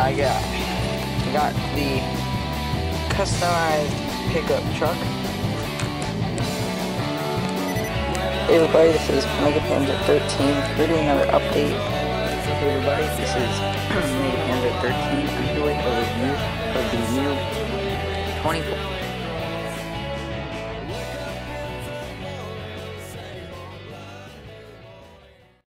I got the customized pickup truck. Hey everybody, this is Mega Panda 13. We're doing another update. Hey everybody, this is Mega Panda 13. I'm doing a review of the new 24